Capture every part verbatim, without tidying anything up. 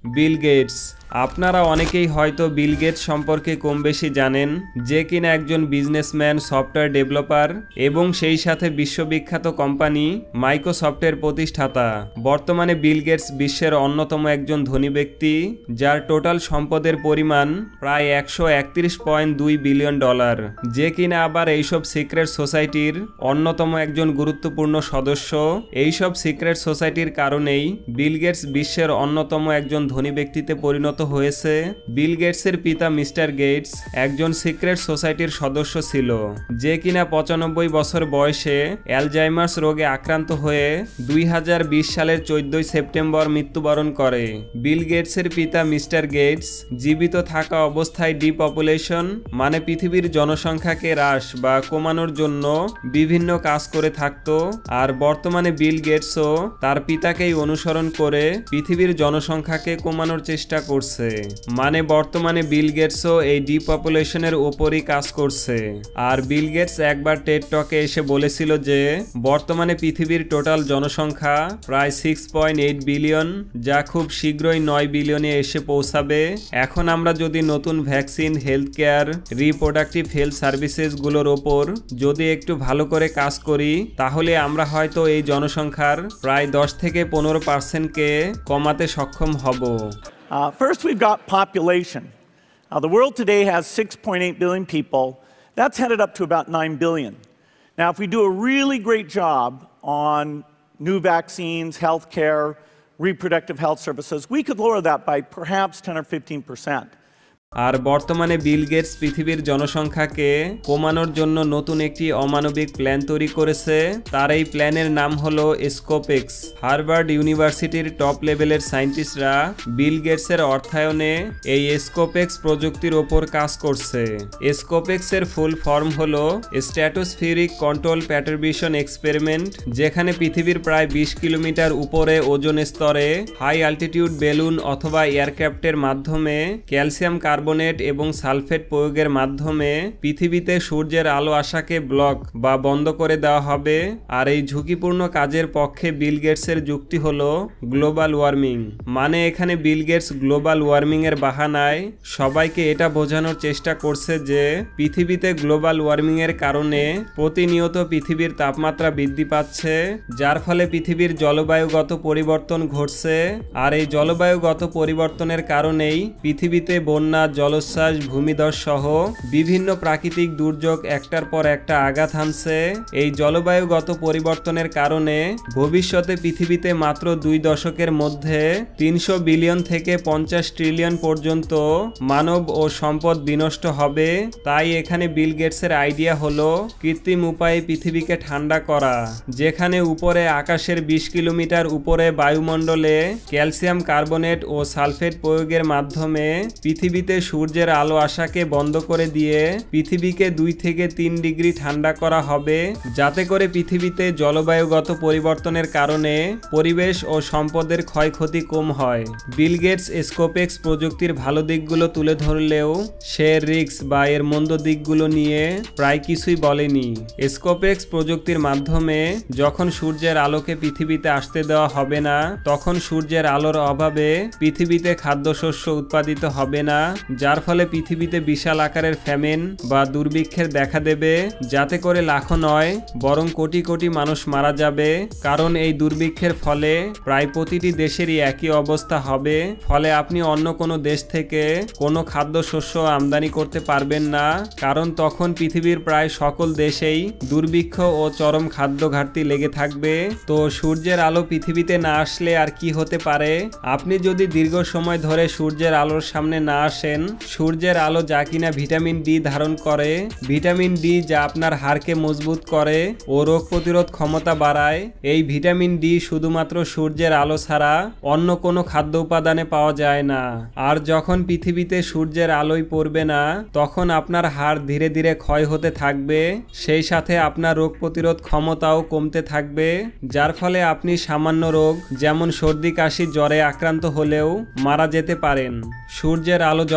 Bill Gates. আপনারা অনেকেই হয়তো বিল গেটস সম্পর্কে কম বেশি জানেন, যে কিনা একজন বিজনেসম্যান, সফটওয়্যার ডেভেলপার এবং সেই সাথে বিশ্ববিখ্যাত কোম্পানি মাইক্রোসফটের প্রতিষ্ঠাতা। বর্তমানে বিল গেটস বিশ্বের অন্যতম একজন ধনী ব্যক্তি, যার টোটাল সম্পদের পরিমাণ প্রায় একশো একত্রিশ পয়েন্ট দুই বিলিয়ন ডলার, যে কিনা আবার এইসব সিক্রেট সোসাইটির অন্যতম একজন গুরুত্বপূর্ণ সদস্য। এইসব সিক্রেট সোসাইটির কারণেই বিল গেটস বিশ্বের অন্যতম একজন ধনী ব্যক্তিতে পরিণত হয়েছে। বিল গেটসের পিতা মিস্টার গেটস একজন সিক্রেট সোসাইটির সদস্য ছিল, যে কিনা পঁচানব্বই বছর বয়সে অ্যালজাইমার্স রোগে আক্রান্ত হয়ে দুই হাজার বিশ সালের চোদ্দই সেপ্টেম্বর মৃত্যুবরণ করে। বিল গেটসের পিতা মিস্টার গেটস জীবিত থাকা অবস্থায় ডিপপুলেশন মানে পৃথিবীর জনসংখ্যাকে হ্রাস বা কমানোর জন্য বিভিন্ন কাজ করে থাকত, আর বর্তমানে বিল গেটসও তার পিতাকেই অনুসরণ করে পৃথিবীর জনসংখ্যাকে কমানোর চেষ্টা করছে। মানে বর্তমানে বিল গেটসও এই ডিপপুলেশনের ওপরই কাজ করছে। আর বিল গেটস একবার টেড টকে এসে বলেছিল যে বর্তমানে পৃথিবীর টোটাল জনসংখ্যা প্রায় সিক্স পয়েন্ট এইট বিলিয়ন, যা খুব শীঘ্রই নয় বিলিয়নে এসে পৌঁছাবে। এখন আমরা যদি নতুন vaccine, health care, reproductive health সার্ভিসেসগুলোর ওপর যদি একটু ভালো করে কাজ করি, তাহলে আমরা হয়তো এই জনসংখ্যার প্রায় দশ থেকে পনেরো পার্সেন্টকে কমাতে সক্ষম হব। Uh, first, we've got population. Uh, the world today has six point eight billion people. That's headed up to about nine billion. Now, if we do a really great job on new vaccines, healthcare, reproductive health services, we could lower that by perhaps ten or fifteen percent. আর বর্তমানে Bill Gates পৃথিবীর জনসংখ্যাকে কমানোর জন্য নতুন একটি অমানবিক plan তৈরি করেছে। তার এই প্ল্যানের নাম হলো স্কোপেক্স। হার্ভার্ড ইউনিভার্সিটির টপ লেভেলের সায়েন্টিস্টরা বিল গেটসের অর্থায়নে এই স্কোপেক্স প্রযুক্তির ওপর কাজ করছে। স্কোপেক্সের ফুল ফর্ম হলো স্ট্র্যাটোস্ফিরিক কন্ট্রোল পারটারবিশন এক্সপেরিমেন্ট, যেখানে পৃথিবীর প্রায় বিশ কিলোমিটার উপরে ওজোন স্তরে হাই অ্যালটিটিউড বেলুন অথবা এয়ারক্রাফটের মাধ্যমে ক্যালসিয়াম কার্বনেট এবং সালফেট প্রয়োগের মাধ্যমে পৃথিবীতে সূর্যের আলো আসাকে ব্লক বা বন্ধ করে দেওয়া হবে। আর এই ঝুঁকিপূর্ণ কাজের পক্ষে বিল গেটসের যুক্তি হলো গ্লোবাল ওয়ার্মিং। মানে এখানে বিল গেটস গ্লোবাল ওয়ার্মিং এর বাহানায় সবাইকে এটা বোঝানোর চেষ্টা করছে যে পৃথিবীতে গ্লোবাল ওয়ার্মিং এর কারণে প্রতিনিয়ত পৃথিবীর তাপমাত্রা বৃদ্ধি পাচ্ছে, যার ফলে পৃথিবীর জলবায়ুগত পরিবর্তন ঘটছে। আর এই জলবায়ুগত পরিবর্তনের কারণেই পৃথিবীতে বন্যা, জলোচ্ছ্বাস, ভূমিধস সহ বিভিন্ন প্রাকৃতিক দুর্যোগ একটার পর একটা আঘাত হানছে। এই জলবায়ুগত পরিবর্তনের কারণে ভবিষ্যতে পৃথিবীতে মাত্র দুই দশকের মধ্যে তিনশো বিলিয়ন থেকে পঞ্চাশ ট্রিলিয়ন পর্যন্ত মানব ও সম্পদ বিনষ্ট হবে। তাই এখানে বিল গেটসের আইডিয়া হলো কৃত্রিম উপায়ে পৃথিবীকে ঠান্ডা করা, যেখানে উপরে আকাশের বিশ কিলোমিটার উপরে বায়ুমণ্ডলে ক্যালসিয়াম কার্বনেট ও সালফেট প্রয়োগের মাধ্যমে পৃথিবীতে সূর্যের আলো আসাকে বন্ধ করে দিয়ে পৃথিবীকে দুই থেকে তিন ডিগ্রি ঠান্ডা করা হবে, যাতে করে পৃথিবীতে জলবায়ুগত পরিবর্তনের কারণে পরিবেশ ও সম্পদের ক্ষয়ক্ষতি কম হয়। বিল গেটস স্কোপেক্স প্রযুক্তির ভালো দিকগুলো তুলে ধরলেও সে রিস্ক বা এর মন্দ দিকগুলো নিয়ে প্রায় কিছুই বলেনি। স্কোপেক্স প্রযুক্তির মাধ্যমে যখন সূর্যের আলোকে পৃথিবীতে আসতে দেওয়া হবে না, তখন সূর্যের আলোর অভাবে পৃথিবীতে খাদ্যশস্য উৎপাদিত হবে না, যার ফলে পৃথিবীতে বিশাল আকারের ফ্যামিন বা দুর্ভিক্ষের দেখা দেবে, যাতে করে লাখো নয় বরং কোটি কোটি মানুষ মারা যাবে। কারণ এই দুর্ভিক্ষের ফলে প্রায় প্রতিটি দেশেরই একই অবস্থা হবে। ফলে আপনি অন্য কোনো দেশ থেকে কোনো খাদ্যশস্য আমদানি করতে পারবেন না, কারণ তখন পৃথিবীর প্রায় সকল দেশেই দুর্ভিক্ষ ও চরম খাদ্য ঘাটতি লেগে থাকবে। তো সূর্যের আলো পৃথিবীতে না আসলে আর কি হতে পারে? আপনি যদি দীর্ঘ সময় ধরে সূর্যের আলোর সামনে না আসেন, সূর্যের আলো যা কিনা ভিটামিন ডি ধারণ করে, ভিটামিন ডি যা আপনার হাড়কে মজবুত করে ও রোগ প্রতিরোধ ক্ষমতা বাড়ায়, এই ভিটামিন ডি শুধুমাত্র সূর্যের আলো ছাড়া অন্য কোনো খাদ্য উপাদানে পাওয়া যায় না। আর যখন পৃথিবীতে সূর্যের আলোই পড়বে না, তখন আপনার হাড় ধীরে ধীরে ক্ষয় হতে থাকবে, সেই সাথে আপনার রোগ প্রতিরোধ ক্ষমতাও কমতে থাকবে, যার ফলে আপনি সামান্য রোগ যেমন সর্দি, কাশি, জ্বরে আক্রান্ত হলেও মারা যেতে পারেন। সূর্যের আলো যখন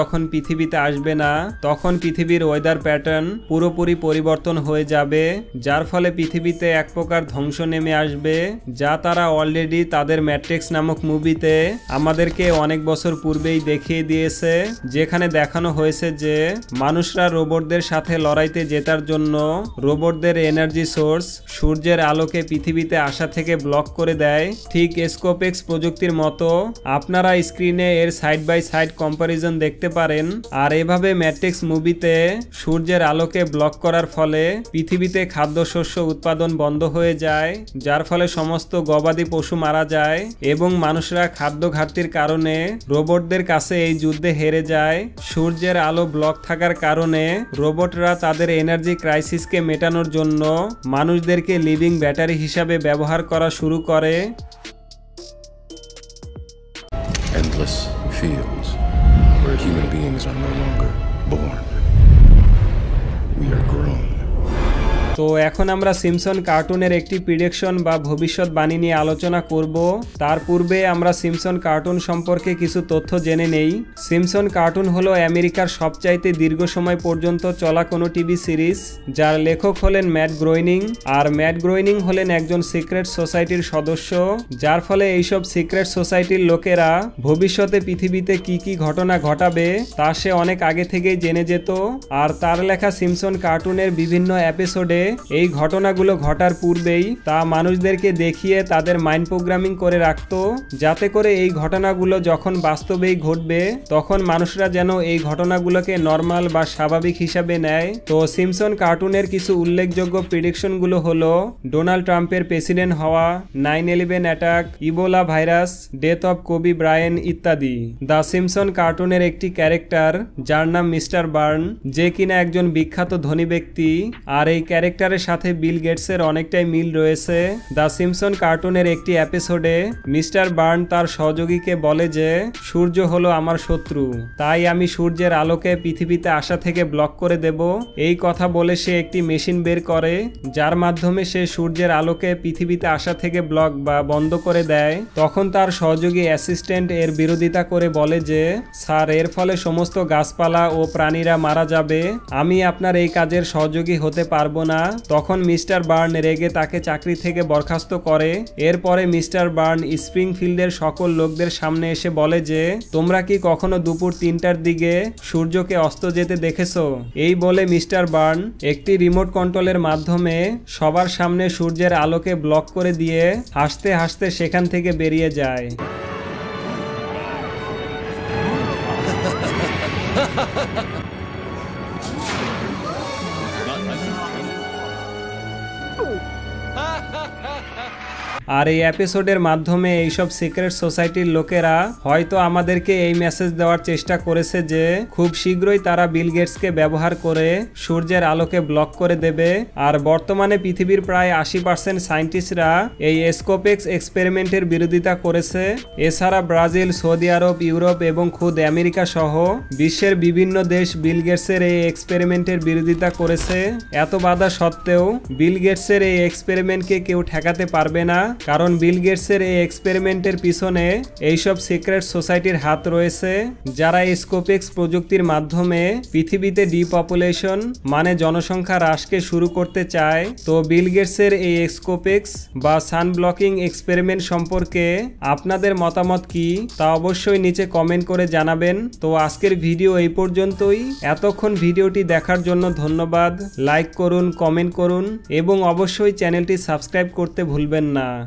যখন পৃথিবীতে আসবে না তখন পৃথিবীর ওয়েদার প্যাটার্ন পুরোপুরি পরিবর্তন হয়ে যাবে, যার ফলে পৃথিবীতে এক প্রকার ধ্বংস নেমে আসবে, যা তারা অলরেডি তাদের ম্যাট্রিক্স নামক মুভিতে আমাদেরকে অনেক বছর পূর্বেই দেখিয়ে দিয়েছে, যেখানে দেখানো হয়েছে যে মানুষরা রোবটদের সাথে লড়াইতে জেতার জন্য রোবটদের এনার্জি সোর্স সূর্যের আলোকে পৃথিবীতে আসা থেকে ব্লক করে দেয়। ঠিক স্কোপেক্স প্রযুক্তির মতো আপনারা স্ক্রিনে এর সাইড বাই সাইড কম্পারিজন দেখতে পারেন। আর এভাবে ম্যাট্রিক্স মুভিতে সূর্যের আলোকে ব্লক করার ফলে পৃথিবীতে খাদ্যশস্য উৎপাদন বন্ধ হয়ে যায়, যার ফলে সমস্ত গবাদি পশু মারা যায় এবং মানুষরা খাদ্য ঘাটতির কারণে রোবটদের কাছে এই যুদ্ধে হেরে যায়। সূর্যের আলো ব্লক থাকার কারণে রোবটরা তাদের এনার্জি ক্রাইসিসকে মেটানোর জন্য মানুষদেরকে লিভিং ব্যাটারি হিসাবে ব্যবহার করা শুরু করে। Endless fields where human beings are no longer born. We are grown. তো এখন আমরা সিম্পসন কার্টুনের একটি প্রিডিকশন বা ভবিষ্যৎবাণী নিয়ে আলোচনা করব। তার পূর্বে আমরা সিম্পসন কার্টুন সম্পর্কে কিছু তথ্য জেনে নেই। সিম্পসন কার্টুন হলো আমেরিকার সবচাইতে দীর্ঘ সময় পর্যন্ত চলা কোনো টিভি সিরিজ, যার লেখক হলেন ম্যাট গ্রোয়নিং। আর ম্যাট গ্রোয়নিং হলেন একজন সিক্রেট সোসাইটির সদস্য, যার ফলে এইসব সিক্রেট সোসাইটির লোকেরা ভবিষ্যতে পৃথিবীতে কি কি ঘটনা ঘটাবে তা সে অনেক আগে থেকেই জেনে যেত। আর তার লেখা সিম্পসন কার্টুনের বিভিন্ন এপিসোডে এই ঘটনাগুলো ঘটার পূর্বেই তা মানুষদেরকে দেখিয়ে তাদের মাইন্ড প্রোগ্রামিং করে রাখত, যাতে করে এই ঘটনাগুলো যখন বাস্তবেই ঘটবে তখন মানুষরা যেন এই ঘটনাগুলোকে নর্মাল বা স্বাভাবিক হিসাবে নেয়। তো সিম্পসন কার্টুনের কিছু উল্লেখযোগ্য প্রেডিকশনগুলো হলো ডোনাল্ড ট্রাম্পের প্রেসিডেন্ট হওয়া, nine eleven attack, Ebola virus, death of Kobe Bryant ইত্যাদি। দ্য সিম্পসন কার্টুনের একটি ক্যারেক্টার যার নাম মিস্টার বার্ন, যে কিনা একজন বিখ্যাত ধনী ব্যক্তি, আর এই ক্যারেক্টার সাথে বিল গেটসের অনেকটাই মিল রয়েছে। দ্য সিম্পসন কার্টুনের একটি এপিসোডে মিস্টার বার্ন তার সহযোগীকে বলে যে সূর্য হলো আমার শত্রু, তাই আমি সূর্যের আলোকে পৃথিবীতে আসা থেকে ব্লক করে দেব। এই কথা বলে সে একটি মেশিন বের করে, যার মাধ্যমে সে সূর্যের আলোকে পৃথিবীতে আসা থেকে ব্লক বা বন্ধ করে দেয়। তখন তার সহযোগী অ্যাসিস্ট্যান্ট এর বিরোধিতা করে বলে যে স্যার, এর ফলে সমস্ত গাছপালা ও প্রাণীরা মারা যাবে, আমি আপনার এই কাজের সহযোগী হতে পারবো না। তখন মিস্টার বার্ন রেগে তাকে চাকরি থেকে বরখাস্ত করে। এরপরে মিস্টার বার্ন স্প্রিংফিল্ডের সকল লোকদের সামনে এসে বলে যে তোমরা কি কখনো দুপুর তিনটার দিকে সূর্যকে অস্ত যেতে দেখেছো? এই বলে মিস্টার বার্ন একটি রিমোট কন্ট্রোলের মাধ্যমে সবার সামনে সূর্যের আলোকে ব্লক করে দিয়ে হাসতে হাসতে সেখান থেকে বেরিয়ে যায়। আর এই এপিসোডের মাধ্যমে এইসব সিক্রেট সোসাইটির লোকেরা হয়তো আমাদেরকে এই মেসেজ দেওয়ার চেষ্টা করেছে যে খুব শীঘ্রই তারা বিল গেটসকে ব্যবহার করে সূর্যের আলোকে ব্লক করে দেবে। আর বর্তমানে পৃথিবীর প্রায় আশি পার্সেন্ট সায়েন্টিস্টরা এই স্কোপেক্স এক্সপেরিমেন্টের বিরোধিতা করেছে। এছাড়া ব্রাজিল, সৌদি আরব, ইউরোপ এবং খুদ আমেরিকা সহ বিশ্বের বিভিন্ন দেশ বিল গেটসের এই এক্সপেরিমেন্টের বিরোধিতা করেছে। এত বাধা সত্ত্বেও বিল গেটসের এই এক্সপেরিমেন্টকে কেউ ঠেকাতে পারবে না, কারণ বিল গেটসের এই এক্সপেরিমেন্টের পিছনে এইসব সিক্রেট সোসাইটির হাত রয়েছে, যারা স্কোপেক্স প্রযুক্তির মাধ্যমে পৃথিবীতে ডিপপুলেশন মানে জনসংখ্যা হ্রাসকে শুরু করতে চায়। তো বিল গেটসের এই স্কোপেক্স বা সান ব্লকিং এক্সপেরিমেন্ট সম্পর্কে আপনাদের মতামত কি তা অবশ্যই নিচে কমেন্ট করে জানাবেন। তো আজকের ভিডিও এই পর্যন্তই। এতক্ষণ ভিডিওটি দেখার জন্য ধন্যবাদ। লাইক করুন, কমেন্ট করুন এবং অবশ্যই চ্যানেলটি সাবস্ক্রাইব করতে ভুলবেন না।